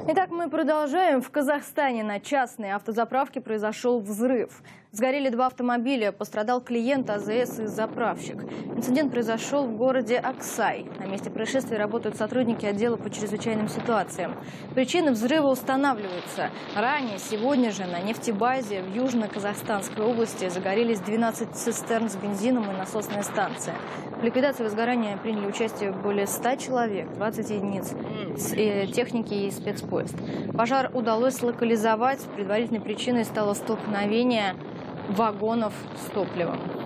Итак, мы продолжаем. В Казахстане на частной автозаправке произошел взрыв. Сгорели 2 автомобиля, пострадал клиент АЗС и заправщик. Инцидент произошел в городе Аксай. На месте происшествия работают сотрудники отдела по чрезвычайным ситуациям. Причины взрыва устанавливаются. Ранее, сегодня же, на нефтебазе в Южно-Казахстанской области загорелись 12 цистерн с бензином и насосная станция. В ликвидации возгорания приняли участие более 100 человек, 20 единиц техники и спецпоезд. Пожар удалось локализовать. Предварительной причиной стало столкновение вагонов с топливом.